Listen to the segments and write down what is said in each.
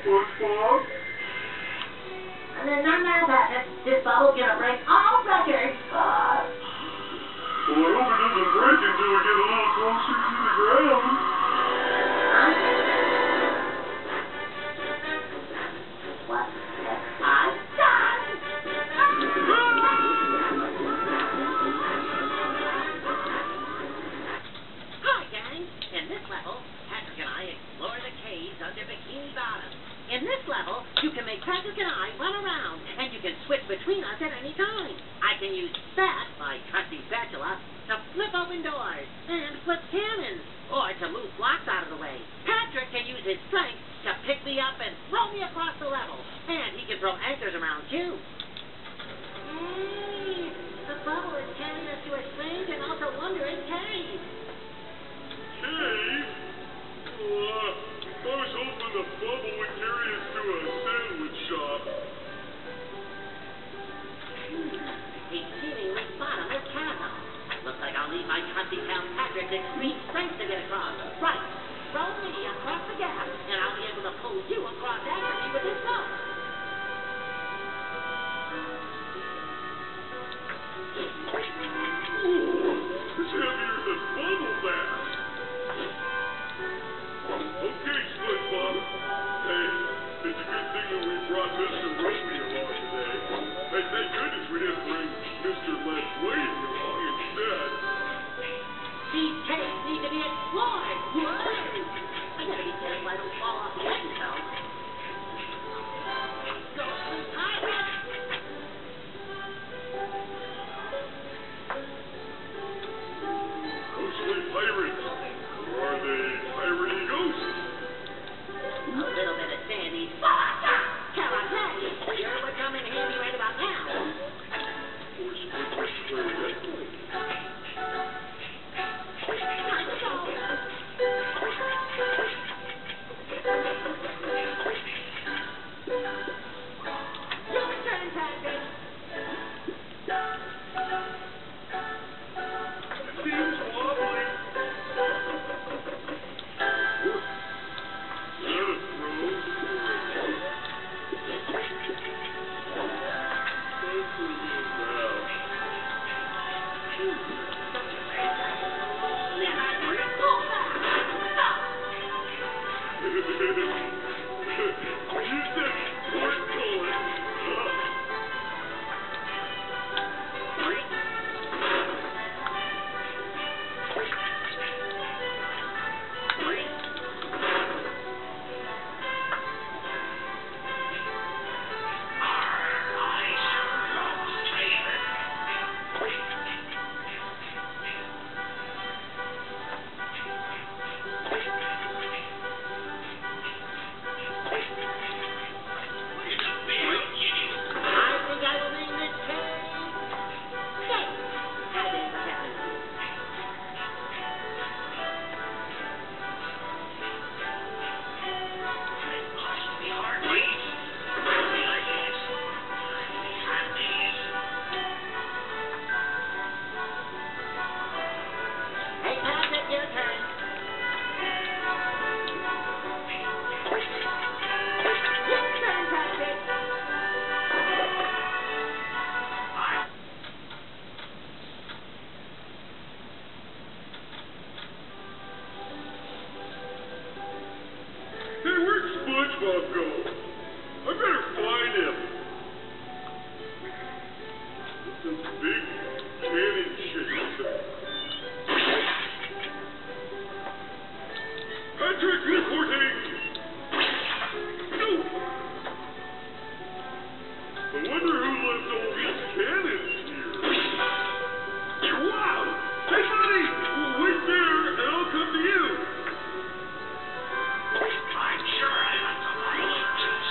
Spongebob? And then none of that. This bubble's gonna break all records. Well, I hope it doesn't break until we get a little closer to the ground. What? I'm done! Hi, gang! In this level, Patrick and I explore the caves under Bikini Bottom. In this level, you can make Patrick and I run around, and you can switch between us at any time. I can use that, my trusty spatula, to flip open doors, and flip cannons, or to move blocks out of the way. Patrick can use his strength to pick me up and throw me across the level, and he can throw anchors around, too. Hey, the bubble is carrying us to a strange and also wondrous cave. Cave? Well, I was hoping the bubble would carry us to a sandwich shop. A seemingly bottomless chasm. Looks like I'll need my trusty pal Patrick's extreme strength to get across. Right. Throw me across the gap, and I'll be able to pull you across after me with his boat. Ooh, it's heavier than bubble bath. Okay, Spongebob. Hey, it's a good thing that we brought Mr. Ropey along today. Hey, thank goodness we didn't bring Mr. Les Wade along instead. These caves need to be explored. Whoa! I gotta be careful I don't fall off the edge, though. Ghostly pirate! Ghostly pirates. Or are they piratey ghosts? A little bit of Sandy's karate. Sure would come in handy right about now. Or Squidward's clarinet playing. Your turn, Patrick. Seems wobbly. Let it throw. You said chord pulling. Hey, where'd Spongebob go? I better find him. This big cannon shape. Patrick reporting! No! I wonder who left all these cannons here. Wow! Hey, buddy! Wait there, and I'll come to you. I'm sure I left a lot of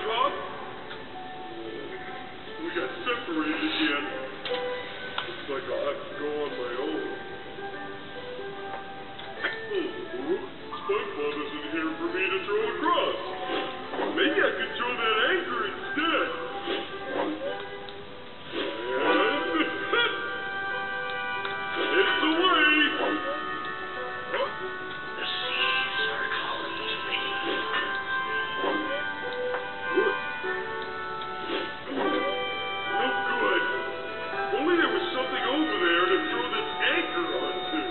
SpongeBob? We got separated again. Looks like I'll have to go on my own. SpongeBob isn't here for me to throw across. Maybe I could throw that anchor instead. And it's away. The seas are calling to me. No good. Only there was something over there to throw this anchor onto.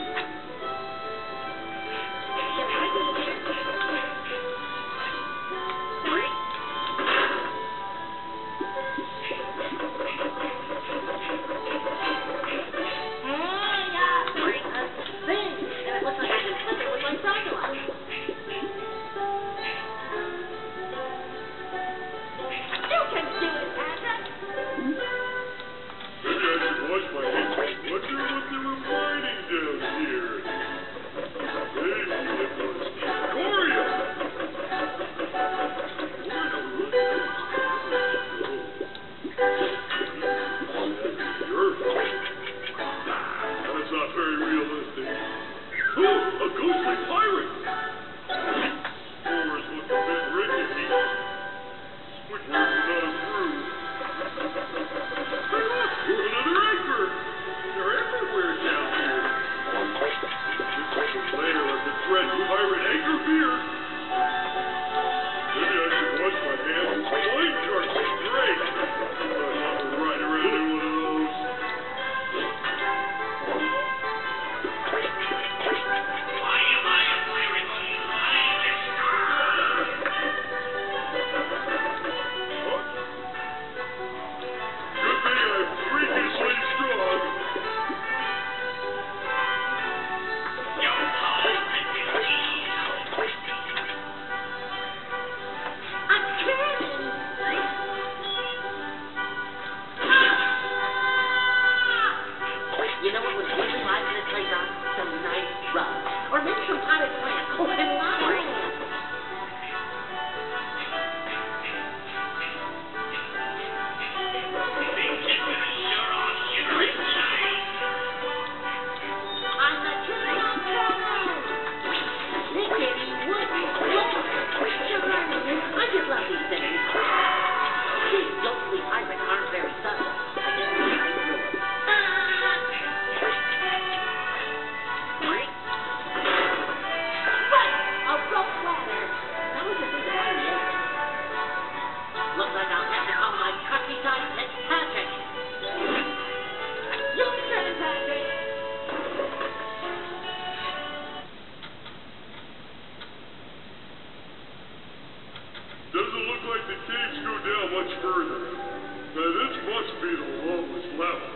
Doesn't look like the caves go down much further. Now this must be the lowest level.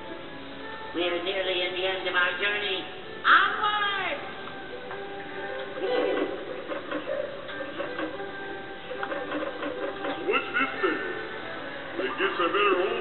We're nearly at the end of our journey. Onward! What's this thing? I guess I better